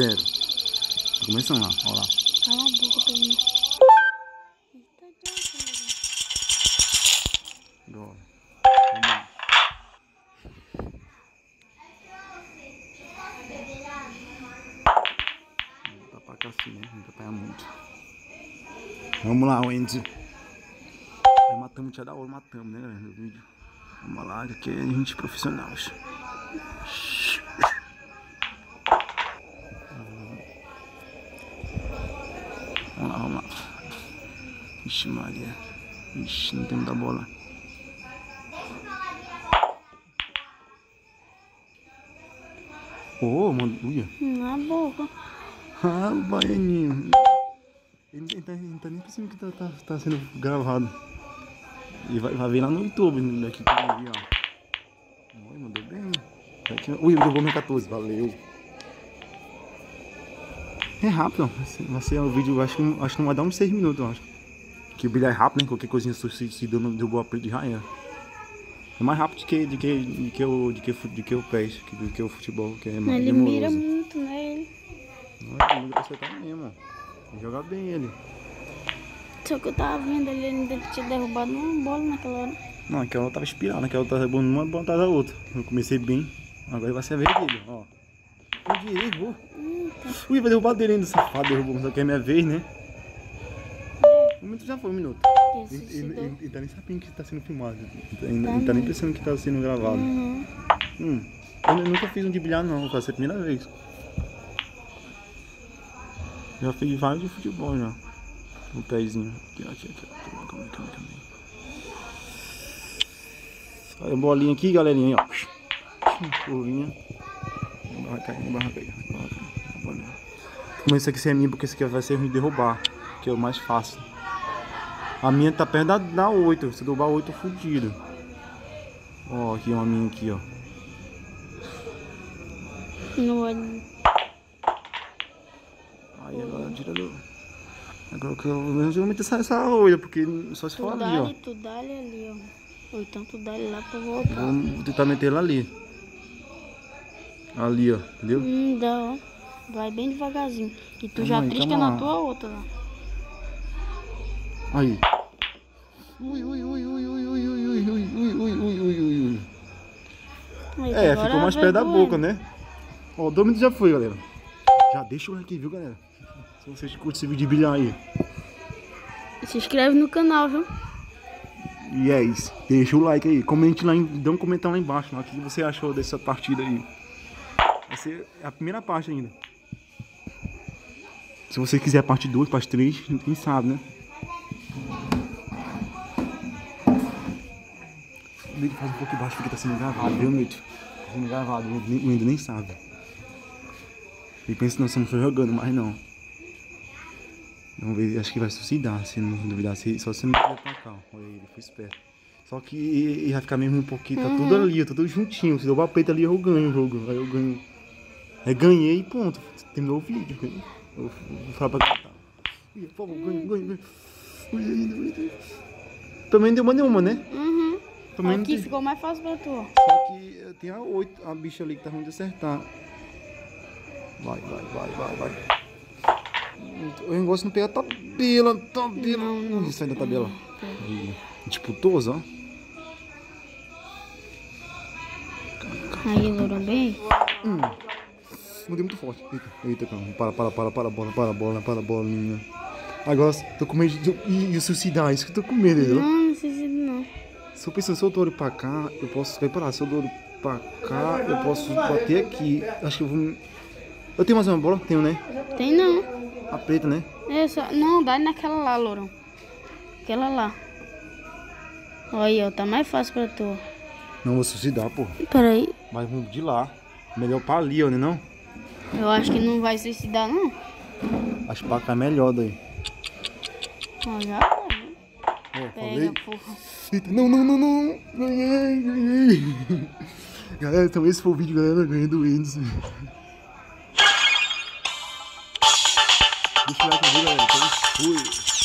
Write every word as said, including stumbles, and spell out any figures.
Zero. Tá começando lá, ó lá. Cala a boca pra mim. Vamos lá. Tá pra cá assim, né? Não vai apanhar muito. Vamos lá, Wendy. Aí matamos, tinha da hora, matamos, né, galera, no vídeo. Vamos lá, que aqui é gente profissional. Vamos lá, vamos lá. Ixi, Maria. Ixi, não tem muita bola. Ô, oh, mano, uia. Na boca. Ah, o baianinho. Ele não tá, ele tá nem pensando que tá, tá, tá sendo gravado. E vai, vai ver lá no YouTube, daqui que eu vi, ó. Oi, mandou bem. Aqui, ui, derrubou minha quatorze, valeu. É rápido, ó. Vai ser, vai ser o vídeo, acho que, acho que não vai dar uns seis minutos, eu acho. Que o vídeo é rápido, né? Qualquer coisinha se, se dando, derrubou a play de raia. É mais rápido de que, de que, de que, o, de que, de que o pés, de que o futebol, que é mais Ele demoroso. mira muito, né? Ele. Não, ele mira pra acertar mesmo, ó. Joga bem ele. Só que eu tava vendo ele, ele ainda tinha derrubado uma bola naquela hora. Não, aquela tava espirada, aquela tava bom uma, bom atrás da outra. Eu comecei bem, agora vai ser a vez dele, ó. O direito, vou. Ui, vai derrubar dele ainda, safado, derrubou, mas só que é minha vez, né? O minuto já foi, um minuto. Ele, ele, ele, ele tá nem sabendo que tá sendo filmado. Ele tá, tá nem pensando que tá sendo gravado. Uhum. Hum, eu nunca fiz um de bilhar não, vai ser a primeira vez. Já fiz vários de futebol já. O pezinho. Aqui, aqui, aqui. Calma, calma, calma, calma. Olha a bolinha aqui, galerinha, ó. Curvinha. Vai cair, vai cair. Como esse aqui ser minha, porque esse aqui vai ser ruim de derrubar. Que é o mais fácil. A minha tá perto da, da oito. Se derrubar oito, fudido. Ó, aqui uma minha aqui, ó. No olho. Aí agora tira do. Agora que eu geralmente essa, essa oito, porque só se for Tu ali, ó. dá-lhe, tu dá-lhe ali, ó. Ou então tu dá-lhe lá pra voltar. Vou tentar meter ela ali. Ali, ó, entendeu? Hum, dá, ó. Vai bem devagarzinho. E tu Calma já aí, trisca calma na lá. tua outra lá. Aí. Ui, ui, ui, ui, ui, ui, ui, ui, ui, ui, ui, ui, ui, ui. Aí, É, agora ficou mais vai perto da doendo. boca, né? Ó, o dois minutos já foi, galera. Já deixa o like aí, viu, galera? Se vocês curtem esse vídeo de bilhar aí. Se inscreve no canal, viu? E é isso. Deixa o like aí. Comente lá, em, dê um comentário lá embaixo. Lá, o que você achou dessa partida aí. Vai ser a primeira parte ainda. Se você quiser a parte dois, parte três, quem sabe, né? O vídeo faz um pouco baixo porque tá sendo gravado, viu, Mito? Tá sendo gravado, o Endo nem sabe. Ele pensa que nós estamos jogando, mas não. Vamos ver, acho que vai suicidar, se não duvidar, se, só se não quiser pra cá. Olha ele, foi esperto. Só que ele vai ficar mesmo um pouquinho, tá Uhum. tudo ali, tá tudo juntinho. Se derrubar a peita ali, eu ganho o jogo. Aí eu ganho. Aí ganhei e ponto. Terminou o vídeo. Eu vou falar pra cantar. Por favor, ganho, ganho, ganho. Também deu uma nenhuma, né? Uhum. Também não Aqui tem... ficou mais fácil pra tu. Só que tem a oito, a bicha ali que tá ruim de acertar. Vai, vai, vai, vai, vai. Eu não gosto de não pegar a tabela, tabela. Não, não. Isso aí da tabela. Aí, disputoso, ó. Aí, lourão, bem. Hum. Mudei muito forte. Eita, eita, calma. Para, para, para, para a bola, para a bola, para a bolinha. Agora, tô com medo de de- de suicidar. Isso que eu tô com medo, entendeu? Não, não sei se não. Se eu pensando, se eu dou olho pra cá, eu posso reparar. Se eu dou olho pra cá, eu posso bater aqui. Acho que eu vou. Eu tenho mais uma bola? Tenho, né? Tem não. A preta, né? É só... Não, dá naquela lá, lourão. Aquela lá. Olha aí, ó. Tá mais fácil pra tu. Não vou suicidar, pô. Peraí. Mas vamos de lá. Melhor pra ali, ó, né não? Eu acho que não vai suicidar, não. Acho que pra cá é melhor daí. Ó, já vai, né? Ó, Pega, falei. porra. Eita, não, não, não, não. Ganhei, ganhei. Galera, então esse foi o vídeo, galera. Ganhei do Windows. Deixa o like aí, galera. Então fui.